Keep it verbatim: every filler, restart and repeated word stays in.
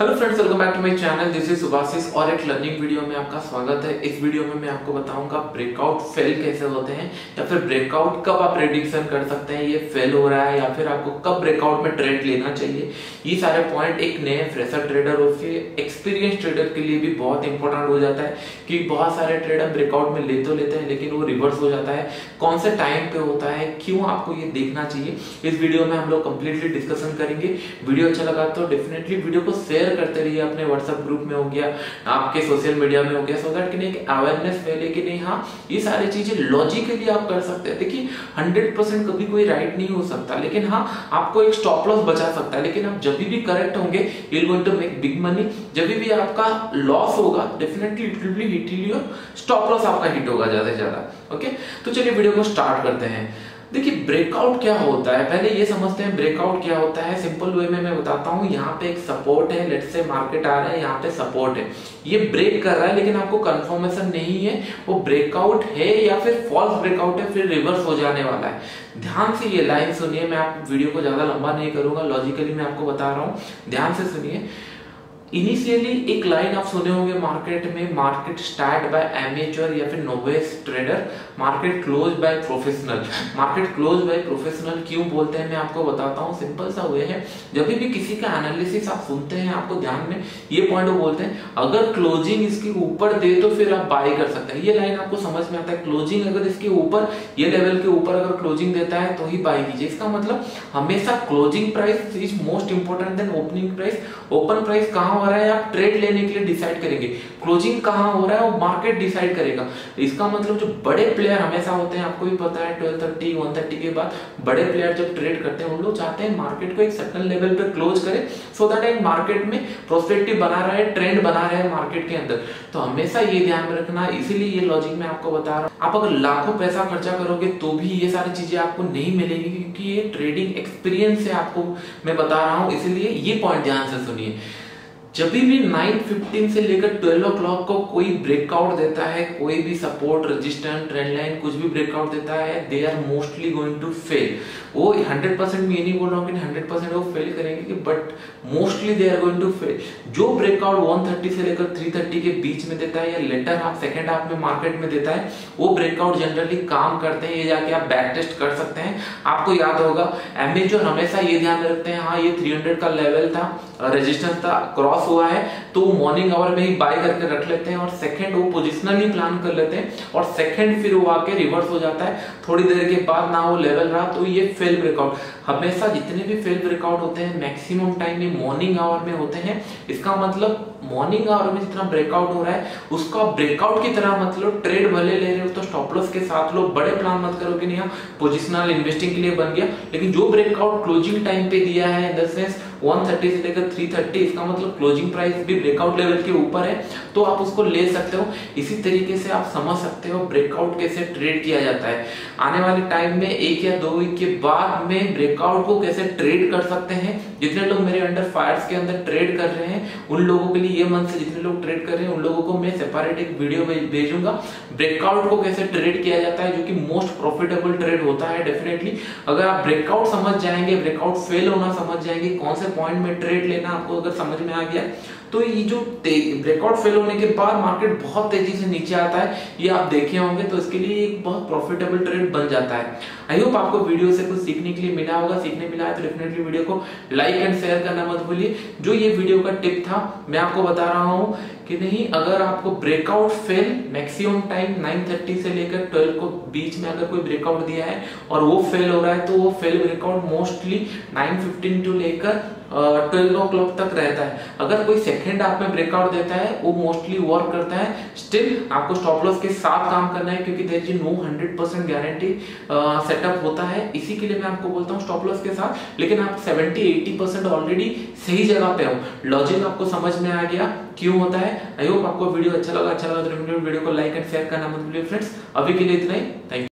Hello friends, welcome back to my channel. This is Subhashis और एक learning video में आपका स्वागत है। इस वीडियो में मैं आपको बताऊंगा ब्रेकआउट फेल कैसे होते हैं या फिर ब्रेकआउट कब आप प्रेडिक्शन कर सकते हैं ये फेल हो रहा है या फिर आपको कब ब्रेकआउट में ट्रेड लेना चाहिए। ये सारे पॉइंट एक नए फ्रेशर ट्रेडर और फिर एक्सपीरियंस ट्रेडर के लिए भी बहुत इंपॉर्टेंट हो जाता है कि बहुत सारे ट्रेडर ब्रेकआउट में ले तो लेते हैं लेकिन वो रिवर्स हो जाता है। कौन से टाइम पे होता है, क्यों आपको ये देखना चाहिए, इस वीडियो में हम लोग कंप्लीटली डिस्कशन करेंगे। वीडियो अच्छा लगा तो डेफिनेटली वीडियो को शेयर करते रहिए, अपने व्हाट्सएप ग्रुप में हो गया, आपके सोशल मीडिया में हो गया, सो दैट कि नहीं अवेयरनेस फैले कि नहीं हाँ ये सारी चीजें लॉजिकली आप कर सकते हैं। देखिए हंड्रेड परसेंट कभी कोई राइट नहीं हो सकता, लेकिन हाँ आपको एक स्टॉप लॉस बचा सकता है। लेकिन आप जब भी करेक्ट होंगे you will going to make big money. जब भी आपका लॉस होगा definitely it will be hit your stop loss, आपका हिट होगा ज्यादा से ज्यादा। ओके, तो चलिए वीडियो को स्टार्ट करते हैं। देखिए ब्रेकआउट क्या होता है, पहले ये समझते हैं ब्रेकआउट क्या होता है। सिंपल वे में मैं बताता हूँ। यहाँ पे एक सपोर्ट है, लेट्स से मार्केट आ रहा है, यहाँ पे सपोर्ट है, ये ब्रेक कर रहा है लेकिन आपको कंफर्मेशन नहीं है वो ब्रेकआउट है या फिर फॉल्स ब्रेकआउट है, फिर रिवर्स हो जाने वाला है। ध्यान से ये लाइन सुनिए, मैं आप वीडियो को ज्यादा लंबा नहीं करूंगा, लॉजिकली मैं आपको बता रहा हूँ, ध्यान से सुनिए। इनिशियली एक लाइन आप सुने होंगे मार्केट में, मार्केट स्टार्ट बाय एमेच्योर या फिर novice trader, market close by professional. Market close by professional क्यों बोलते हैं मैं आपको बताता हूँ। सिंपल सा वे है, जब भी किसी का एनालिसिस आप सुनते हैं आपको ध्यान में ये पॉइंट वो बोलते हैं अगर क्लोजिंग इसके ऊपर दे तो फिर आप बाय कर सकते हैं। ये लाइन आपको समझ में आता है, क्लोजिंग अगर इसके ऊपर ये लेवल के ऊपर अगर क्लोजिंग देता है तो ही बाय कीजिए। इसका मतलब हमेशा closing price is most important then opening price. Open price कहाँ हो रहा है आप ट्रेड लेने के लिए डिसाइड करेंगे, क्लोजिंग कहां हो रहा है वो मार्केट डिसाइड करेगा। इसका मतलब जो बड़े प्लेयर हमेशा होते हैं, आपको भी पता है ट्वेल्व थर्टी वन थर्टी के बाद बड़े प्लेयर जब ट्रेड करते हैं उन लोग चाहते हैं मार्केट को एक सर्टेन लेवल पे क्लोज करे, सो दैट एक मार्केट में प्रोस्पेक्टिव बना रहा है, ट्रेंड बना रहा है मार्केट के अंदर। तो हमेशा ये ध्यान में रखना, इसीलिए ये लॉजिक मैं आपको बता रहा हूँ। आप अगर लाखों पैसा खर्चा करोगे तो भी ये सारी चीजें आपको नहीं मिलेगी, क्योंकि ये ट्रेडिंग एक्सपीरियंस से आपको मैं बता रहा हूँ। इसीलिए ये पॉइंट ध्यान से सुनिए। जब भी नाइन फिफ्टीन से लेकर ट्वेल्व ओ क्लॉक को कोई ब्रेकआउट देता है, कोई भी सपोर्ट रेजिस्टेंस ट्रेंड लाइन कुछ भी ब्रेकआउट देता है, they are mostly going to fail. वो हंड्रेड परसेंट मैं ये नहीं बोल रहा हूँ कि हंड्रेड परसेंट वो फेल करेंगे, but mostly they are going to fail. जो ब्रेकआउट वन थर्टी से लेकर थ्री थर्टी के बीच में देता है या लेटर हाफ सेकेंड हाफ में मार्केट में देता है, वो ब्रेकआउट जनरली काम करते हैं। ये जाके आप बैक टेस्ट कर सकते हैं। आपको याद होगा एमेच्योर हमेशा ये ध्यान में रखते हैं हाँ ये थ्री हंड्रेड का लेवल था, रेजिस्टेंस था, क्रॉस हुआ है तो मॉर्निंग आवर में ही बाय करके रख लेते हैं और सेकंड वो पोजिशनली प्लान कर लेते हैं और सेकंड फिर वो आके रिवर्स हो जाता है। थोड़ी देर के बाद ना वो लेवल रहा तो ये फेल ब्रेकआउट। हमेशा जितने भी फेल ब्रेकआउट होते हैं मैक्सिमम टाइम में मॉर्निंग आवर में होते हैं। इसका मतलब मॉर्निंग आवर में जितना ब्रेकआउट हो रहा है उसका ब्रेकआउट की तरह मतलब ट्रेड भले ले रहे हो तो स्टॉप लॉस के साथ लो, बड़े प्लान मत करो कि नहीं पोजिशनल इन्वेस्टिंग के लिए बन गया। लेकिन जो ब्रेकआउट क्लोजिंग टाइम पे दिया है in the sense one thirty से लेकर थ्री थर्टी, इसका मतलब क्लोजिंग प्राइस भी ब्रेकआउट लेवल के ऊपर है तो आप उसको ले सकते हो। इसी तरीके से आप समझ सकते हो ब्रेकआउट कैसे ट्रेड किया जाता है। आने वाले टाइम में एक या दो वीक के बाद में ब्रेकआउट को कैसे ट्रेड कर सकते हैं। जितने लोग मेरे अंडर फायर्स के अंदर ट्रेड कर रहे हैं उन लोगों के लिए ये मंथ से जितने लोग ट्रेड कर रहे हैं उन लोगों को मैं सेपरेट एक वीडियो भेजूंगा ब्रेकआउट को कैसे ट्रेड किया जाता है, जो कि मोस्ट प्रॉफिटेबल ट्रेड होता है। डेफिनेटली अगर आप ब्रेकआउट समझ जाएंगे, ब्रेकआउट फेल होना समझ जाएंगे, कौन से पॉइंट में ट्रेड लेना आपको अगर समझ में आ गया तो ये जो ब्रेकआउट फेल होने के बाद मार्केट बहुत तेजी से नीचे आता है ये आप देखे होंगे, तो इसके लिए एक बहुत प्रॉफिटेबल ट्रेड बन जाता है। आई होप आपको वीडियो से कुछ सीखने के लिए मिला होगा। सीखने मिला है तो डेफिनेटली वीडियो को लाइक एंड शेयर करना मत भूलिए। जो ये वीडियो का टिप था मैं आपको बता रहा हूँ कि नहीं अगर आपको breakout fail maximum time nine thirty से लेकर ट्वेल्व को बीच में अगर कोई ब्रेकआउट दिया है और वो फेल हो रहा है तो वो fail breakout mostly nine fifteen to लेकर ट्वेल्व ओ क्लॉक तक रहता है। अगर कोई सेकंड हाफ में ब्रेकआउट देता है वो मोस्टली वर्क करता है। स्टिल आपको स्टॉप लॉस के साथ काम करना है क्योंकि there is no hundred percent guarantee setup होता है। इसी के लिए मैं आपको बोलता हूँ स्टॉप लॉस के साथ, लेकिन आप सेवेंटी एटी परसेंट ऑलरेडी सही जगह पे हो। लॉजिक आपको समझ में आ गया क्यों होता है। आई होप आपको वीडियो अच्छा लगा। अच्छा लगा तो वीडियो को लाइक एंड शेयर करना मत भूलिए फ्रेंड्स। अभी के लिए इतना ही, थैंक यू।